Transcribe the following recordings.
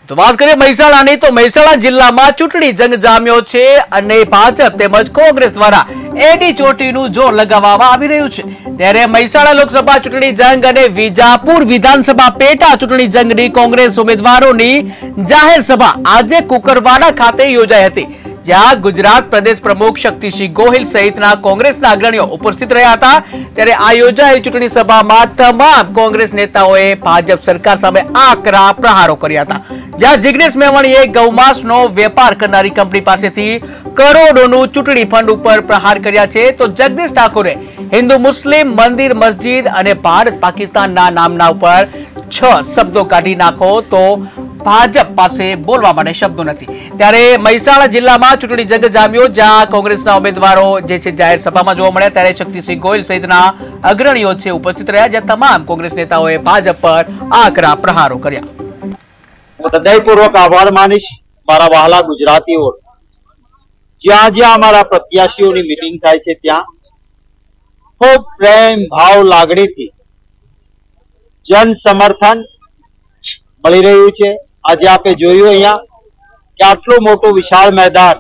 તો વાત કરીએ મહેસાણાની, તો મહેસાણા જિલ્લામાં ચૂંટણી જંગ જામ્યો છે અને ભાજપ તેમજ કોંગ્રેસ દ્વારા એડી ચોટીનું જોર લગાવવામાં આવી રહ્યું છે। ત્યારે મહેસાણા લોકસભા ચૂંટણી જંગ અને વિજાપુર વિધાનસભા પેટા ચૂંટણી જંગની કોંગ્રેસ ઉમેદવારોની જાહેર સભા આજે કુકરવાડા ખાતે યોજાઈ હતી, જ્યાં ગુજરાત પ્રદેશ પ્રમુખ શક્તિસિંહ ગોહિલ સહિતના કોંગ્રેસના અગ્રણીઓ ઉપસ્થિત રહ્યા હતા। ત્યારે આ યોજાયેલી ચૂંટણી સભામાં તમામ કોંગ્રેસ નેતાઓએ ભાજપ સરકાર સામે આકરા પ્રહારો કર્યા હતા, જ્યાં જિગ્નેશ મેવાણીએ ગૌમાંસનો વેપાર કરનારી કંપની પાસેથી કરોડોનું ચૂંટણી ફંડ ઉપર પ્રહાર કર્યા છે, તો જગદીશ ઠાકોરે હિન્દુ મુસ્લિમ મંદિર મસ્જિદ અને ભારત પાકિસ્તાનના નામના ઉપર 6 શબ્દો કાઢી નાખો તો ભાજપ પાસે બોલવા માટે શબ્દો નથી। ત્યારે મહેસાણા જિલ્લામાં ચૂંટણી જંગ જામ્યો, જ્યાં કોંગ્રેસના ઉમેદવારો જે છે જાહેર સભામાં જોવા મળ્યા, ત્યારે શક્તિસિંહ ગોહિલ સહિતના અગ્રણીઓ છે ઉપસ્થિત રહ્યા, જ્યાં તમામ કોંગ્રેસ નેતાઓએ ભાજપ પર આકરા પ્રહારો કર્યા। હૃદયપૂર્વક આભાર માનીશ મારા વહાલા ગુજરાતીઓ, જ્યાં જ્યાં અમારા પ્રત્યાશીઓની મીટિંગ થાય છે ત્યાં ખૂબ પ્રેમ ભાવ લાગણીથી જન સમર્થન મળી રહ્યું છે। આજે આપે જોયું અહીંયા કે આટલું મોટું વિશાળ મેદાન,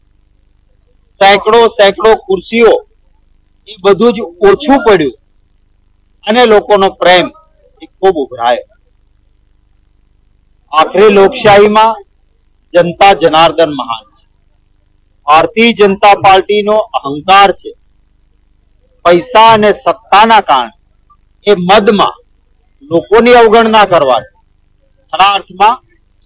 સેંકડો ખુરશીઓ, એ બધું જ ઓછું પડ્યું અને લોકોનો પ્રેમ એ ખૂબ ઉભરાયો। આખરે લોકશાહીમાં જનતા જનાર્દન મહાન છે। ભારતીય જનતા પાર્ટીનો અહંકાર છે પૈસા અને સત્તાના કારણે એ મદમાં લોકોની અવગણના કરવાની। ખરા અર્થમાં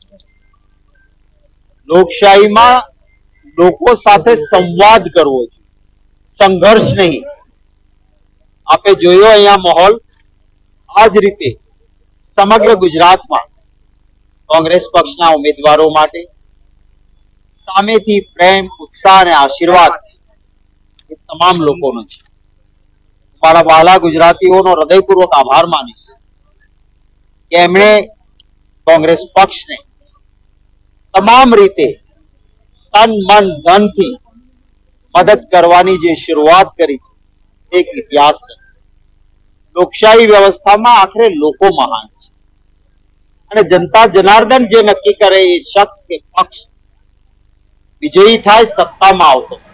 લોકશાહીમાં લોકો સાથે સંવાદ કરવો જોઈએ, સંઘર્ષ નહીં। આપે જોયો અહીંયા માહોલ, આ જ રીતે સમગ્ર ગુજરાતમાં કોંગ્રેસ પક્ષના ઉમેદવારો માટે સામેથી પ્રેમ, ઉત્સાહ અને આશીર્વાદ એ તમામ લોકોનો છે। મારા વહાલા ગુજરાતીઓનો હૃદયપૂર્વક આભાર માનીશ કે એમણે કોંગ્રેસ પક્ષને તમામ રીતે તન મન ધનથી મદદ કરવાની જે શરૂઆત કરી છે એક ઇતિહાસ બનશે। લોકશાહી વ્યવસ્થામાં આખરે લોકો મહાન છે અને જનતા જનાર્દન જે નક્કી કરે એ શખ્સ કે પક્ષ વિજયી થાય, સત્તામાં આવતો